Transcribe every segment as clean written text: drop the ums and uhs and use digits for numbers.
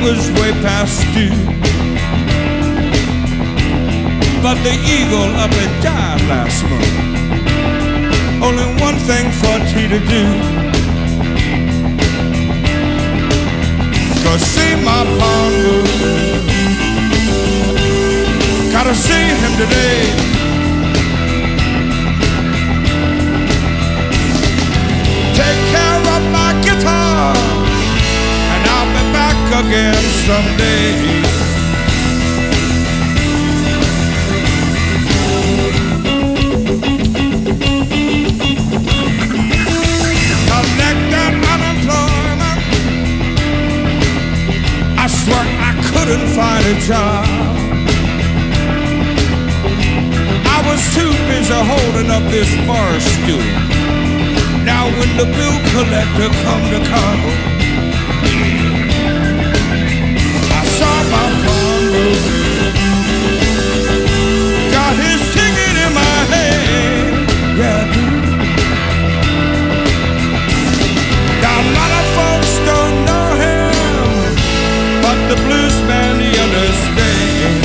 was way past due. But the eagle up and died last month. Only one thing for T to do. Go see my pawnbroker. Gotta see him today. Take care of my guitar, and I'll be back again someday. Collected unemployment. I swear I couldn't find a job. I was too busy holding up this bar stool. Now when the bill collector come to call, I saw my pawnbroker, got his ticket in my hand. Yeah, I do. Now a lot of folks don't know him, but the blues man, he understands.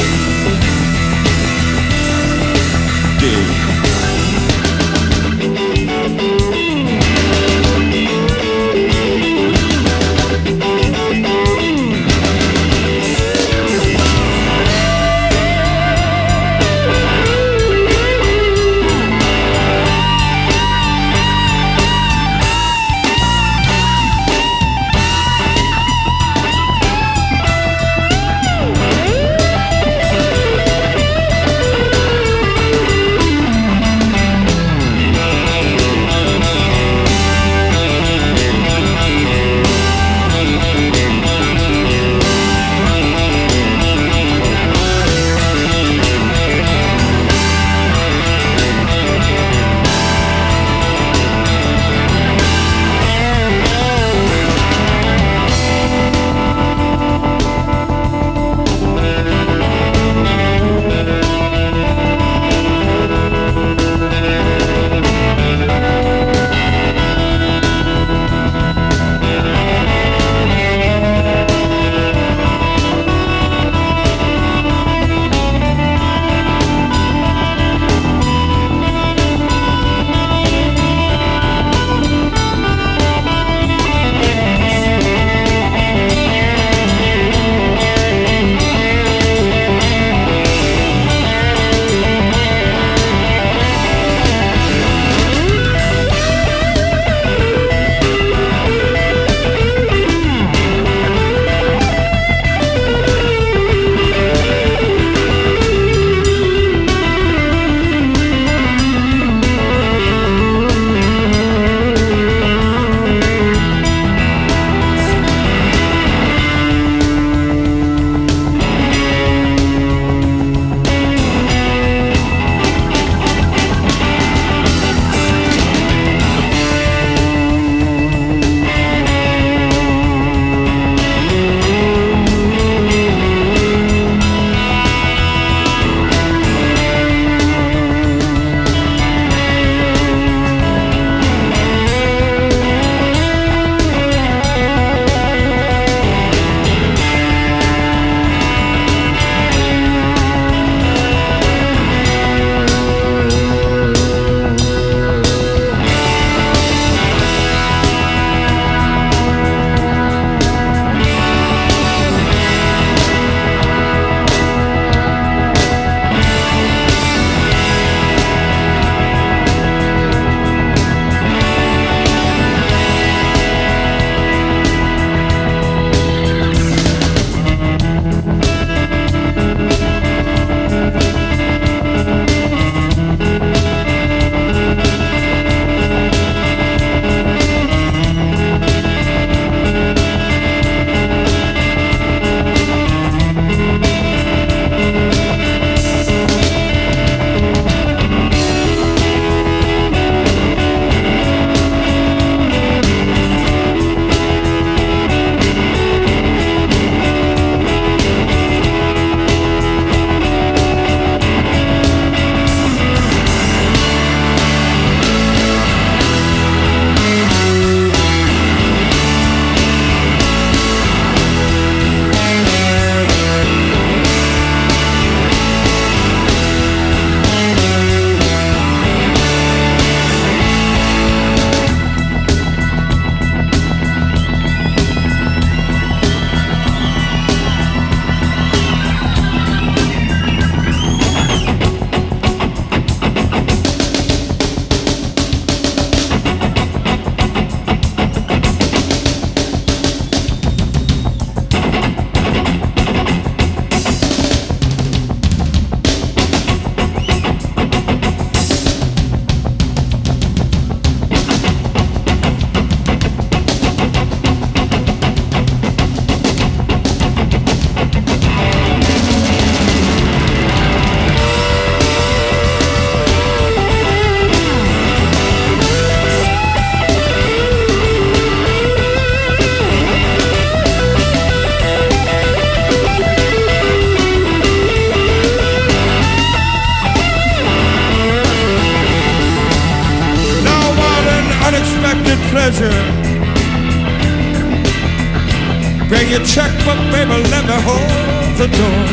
Bring your checkbook, baby, let me hold the door.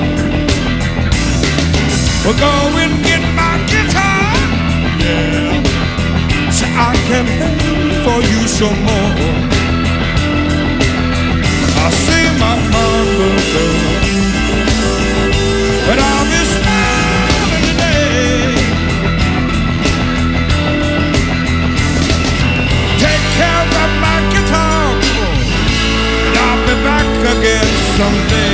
Well, go and get my guitar, yeah, so I can play for you some more. I'll sing my pawnbroker, but I'll be smiling today. Take care of my guitar, and I'll be back again someday.